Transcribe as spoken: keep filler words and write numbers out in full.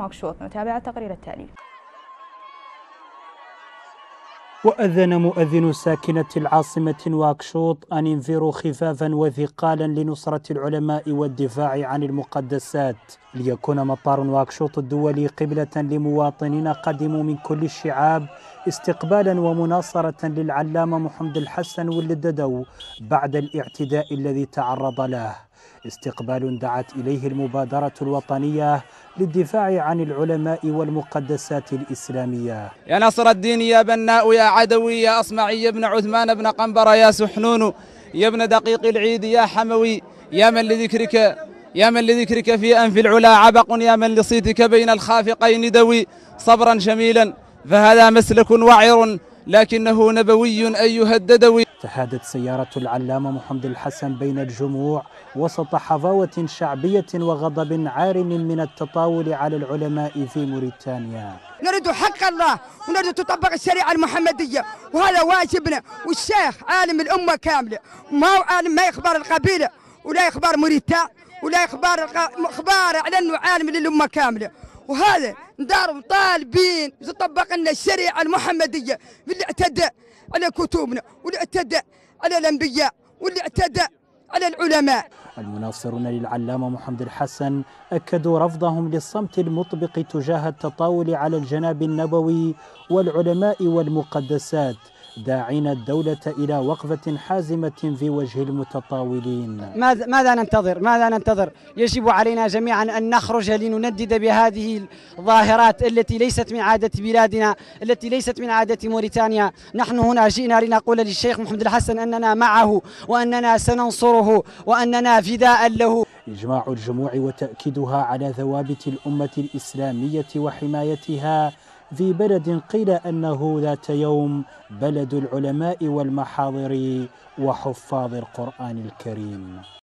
نواكشوط. نتابع التقرير التالي. وأذن مؤذن ساكنة العاصمة نواكشوط أن انفروا خفافا وثقالا لنصرة العلماء والدفاع عن المقدسات، ليكون مطار نواكشوط الدولي قبلة لمواطنين قدموا من كل الشعاب استقبالا ومناصرة للعلامة محمد الحسن والددو بعد الاعتداء الذي تعرض له، استقبال دعت إليه المبادرة الوطنية للدفاع عن العلماء والمقدسات الإسلامية. يا نصر الدين يا بناء يا عدوي يا أصمعي يا ابن عثمان بن قنبرة يا سحنون يا ابن دقيق العيد يا حموي يا من لذكرك يا من لذكرك في أنف العلا عبق يا من لصيتك بين الخافقين دوي. صبرا جميلا فهذا مسلك وعر لكنه نبوي أيها الددوي. تهادت سيارة العلامة محمد الحسن بين الجموع وسط حظاوة شعبية وغضب عارم من التطاول على العلماء في موريتانيا. نريد حق الله ونريد تطبق الشريعة المحمدية، وهذا واجبنا. والشيخ عالم الأمة كاملة، ما هو عالم ما يخبر القبيلة ولا يخبر موريتان ولا يخبر اخبار على انه عالم للأمة كاملة. وهذا ندار طالبين تطبق لنا الشريعة المحمدية اللي اعتدى على كتبنا واللي اعتدى على الأنبياء واللي اعتدى على العلماء. المناصرون للعلامة محمد الحسن أكدوا رفضهم للصمت المطبق تجاه التطاول على الجناب النبوي والعلماء والمقدسات، داعين الدولة إلى وقفة حازمة في وجه المتطاولين. ماذا ماذا ننتظر؟ ماذا ننتظر؟ يجب علينا جميعا أن نخرج لنندد بهذه الظاهرات التي ليست من عادة بلادنا، التي ليست من عادة موريتانيا. نحن هنا جئنا لنقول للشيخ محمد الحسن أننا معه وأننا سننصره وأننا فداء له. إجماع الجموع وتأكيدها على ثوابت الأمة الإسلامية وحمايتها في بلد قيل أنه ذات يوم بلد العلماء والمحاضر وحفاظ القرآن الكريم.